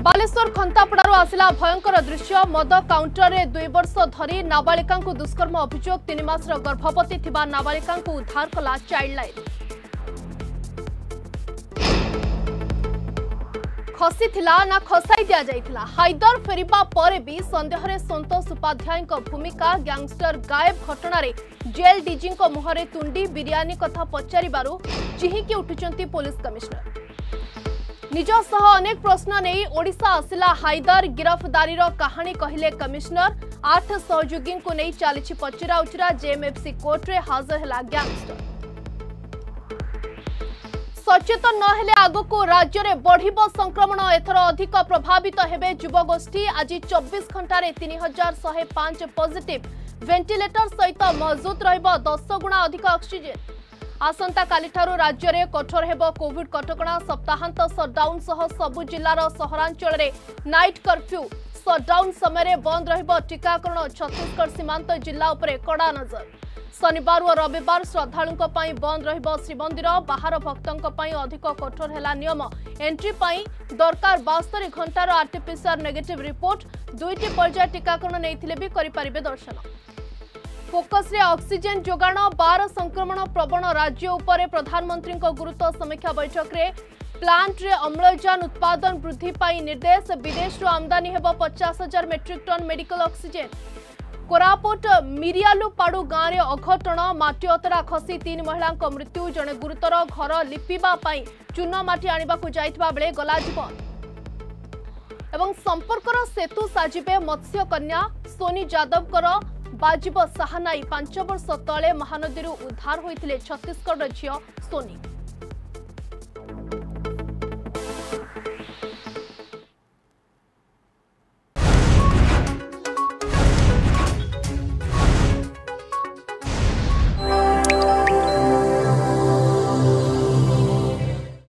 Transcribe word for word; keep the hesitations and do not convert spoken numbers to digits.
बालेश्वर खंतापड़ारू आसिला भयंकर दृश्य मद काउंटर रे दुई वर्ष धरी नाबालिका दुष्कर्म अभियोग तीन मासर गर्भवती थिबा नाबालिका उद्धार कला चाइल्ड लाइन खसी थिला ना खसाई दिया जाइथिला हाइदर फेरिबा परे भी संदेह रे संतोष उपाध्याय भूमिका गैंगस्टर गायब घटना रे जेल डीजी मुहरे तुंडी बिरियानी कथा पचारिबारु चिहिकी उठुचंती पुलिस कमिश्नर निज सह अनेक प्रश्न नहीं ओडिशा आसिला हाइदर गिरफ्तारी कहानी कहले कमिश्नर आठ सहयोगी को नहीं चली पचरा उचरा जेएमएफसी कोर्ट रे हाजर है गैंगस्टर सचेतन न हेले आगको राज्य में बढ़िबो संक्रमण एथर अधिक प्रभावित हेबे युवगोष्ठी आज चौबीस घंटा रे तीन हजार शहे पांच पॉजिटिव वेंटिलेटर सहित मौजूद रहिबो दस गुणा अधिक ऑक्सीजन आसंता कालिठारु राज्य में कठोर हेबो कोविड कटकणा सप्ताहांत सटडाउन सह सबु जिल्लार सहरांचल रे नाइट कर्फ्यू सटडाउन समय बंद रहिबो टीकाकरण छत्तीसगढ़ सीमांत जिला उपरे कड़ा नजर शनिवार और रविवार श्रद्धालुओं पई बंद रहिबो श्रीमंदिर बाहर भक्तों पई अधिक कठोर हैला नियम एंट्री पई दरकार बास्तरी घंटार आरटीपीसीआर नेगेटिव रिपोर्ट दुईटी पर्याय टीकाकरण नैथिले भी करि परिबे दर्शन फोकस रे ऑक्सीजन जोगाण बार संक्रमण प्रवण राज्य उपरे प्रधानमंत्री गुरुत्व समीक्षा बैठक रे प्लांट रे अम्लजान उत्पादन वृद्धि पाई निर्देश विदेश रो आमदानी हेबो पचास हजार metric ton medical oxygen Koraput Miriyalupadu गाँव में अघटण माटी अतड़ा खसी तीन महिला मृत्यु जड़े गुरुतर घर लिपिबा पाई चून माटी आनिबाकु जाइथिबा बेले गला जीवन एवं संपर्कर सेतु साजिबे मत्स्य कन्या सोनी जादवकर बाजिब साहानाई पांच वर्ष तले महानदी उद्धार होइथिले छत्तीसगढ़ झियो सोनी।